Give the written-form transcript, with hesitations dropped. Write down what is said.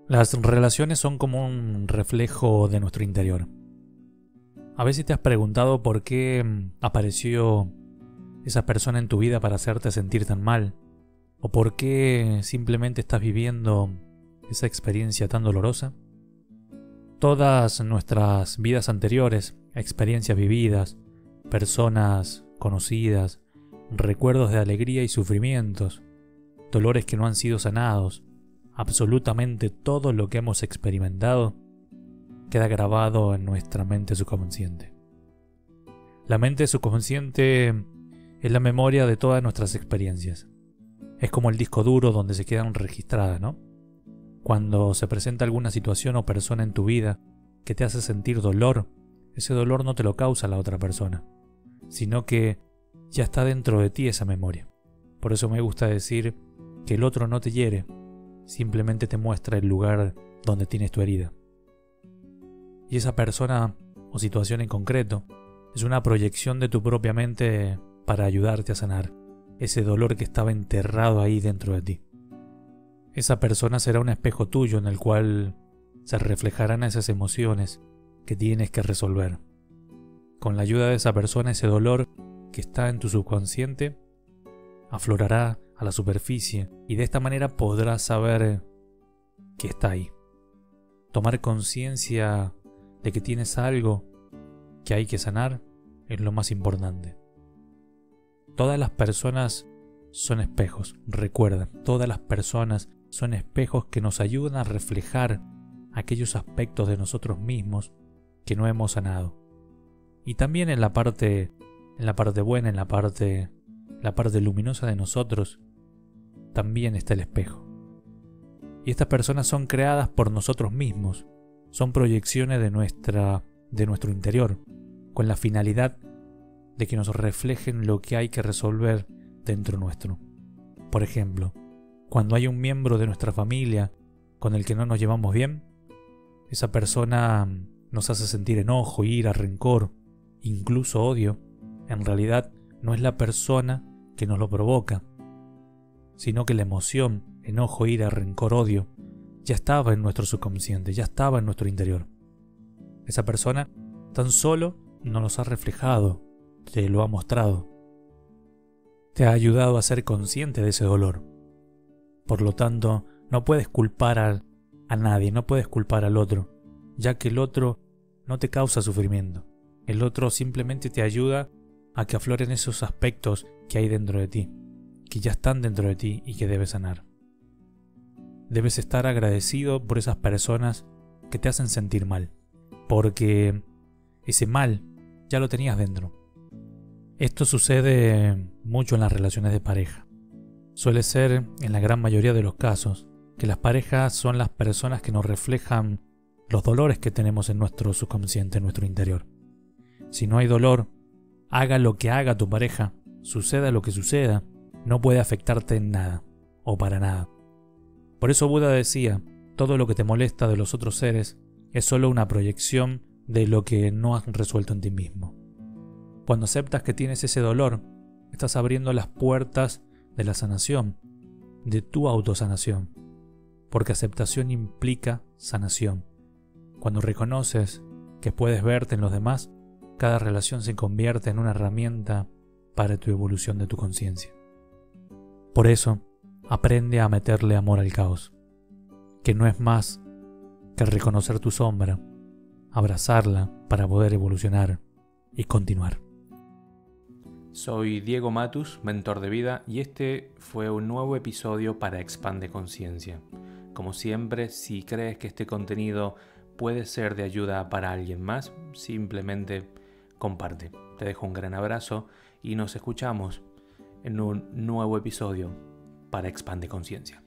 Las relaciones son como un reflejo de nuestro interior. A veces te has preguntado por qué apareció esa persona en tu vida para hacerte sentir tan mal, o por qué simplemente estás viviendo esa experiencia tan dolorosa. Todas nuestras vidas anteriores, experiencias vividas, personas conocidas, recuerdos de alegría y sufrimientos, dolores que no han sido sanados, absolutamente todo lo que hemos experimentado queda grabado en nuestra mente subconsciente. La mente subconsciente es la memoria de todas nuestras experiencias. Es como el disco duro donde se quedan registradas, ¿no? Cuando se presenta alguna situación o persona en tu vida que te hace sentir dolor, ese dolor no te lo causa la otra persona, sino que ya está dentro de ti esa memoria. Por eso me gusta decir que el otro no te hiere, simplemente te muestra el lugar donde tienes tu herida. Y esa persona o situación en concreto es una proyección de tu propia mente para ayudarte a sanar ese dolor que estaba enterrado ahí dentro de ti. Esa persona será un espejo tuyo en el cual se reflejarán esas emociones que tienes que resolver. Con la ayuda de esa persona, ese dolor que está en tu subconsciente aflorará a la superficie y de esta manera podrás saber que está ahí. Tomar conciencia de que tienes algo que hay que sanar es lo más importante. Todas las personas son espejos, recuerda, todas las personas son espejos que nos ayudan a reflejar aquellos aspectos de nosotros mismos que no hemos sanado. Y también en la parte buena, en la parte luminosa de nosotros, también está el espejo. Y estas personas son creadas por nosotros mismos, son proyecciones de nuestro interior, con la finalidad de que nos reflejen lo que hay que resolver dentro nuestro. Por ejemplo, cuando hay un miembro de nuestra familia con el que no nos llevamos bien, esa persona nos hace sentir enojo, ira, rencor, incluso odio. En realidad no es la persona que nos lo provoca, sino que la emoción, enojo, ira, rencor, odio, ya estaba en nuestro subconsciente, ya estaba en nuestro interior. Esa persona tan solo nos los ha reflejado, te lo ha mostrado, te ha ayudado a ser consciente de ese dolor. Por lo tanto, no puedes culpar a nadie, no puedes culpar al otro, ya que el otro no te causa sufrimiento. El otro simplemente te ayuda a que afloren esos aspectos que hay dentro de ti, que ya están dentro de ti y que debes sanar. Debes estar agradecido por esas personas que te hacen sentir mal, porque ese mal ya lo tenías dentro. Esto sucede mucho en las relaciones de pareja. Suele ser, en la gran mayoría de los casos, que las parejas son las personas que nos reflejan los dolores que tenemos en nuestro subconsciente, en nuestro interior. Si no hay dolor, haga lo que haga tu pareja, suceda lo que suceda, no puede afectarte en nada, o para nada. Por eso Buda decía, todo lo que te molesta de los otros seres es solo una proyección de lo que no has resuelto en ti mismo. Cuando aceptas que tienes ese dolor, estás abriendo las puertas de la sanación, de tu autosanación, porque aceptación implica sanación. Cuando reconoces que puedes verte en los demás, cada relación se convierte en una herramienta para tu evolución de tu conciencia. Por eso, aprende a meterle amor al caos, que no es más que reconocer tu sombra, abrazarla para poder evolucionar y continuar. Soy Diego Matus, mentor de vida, y este fue un nuevo episodio para Expande Conciencia. Como siempre, si crees que este contenido puede ser de ayuda para alguien más, simplemente comparte. Te dejo un gran abrazo y nos escuchamos en un nuevo episodio para Expande Conciencia.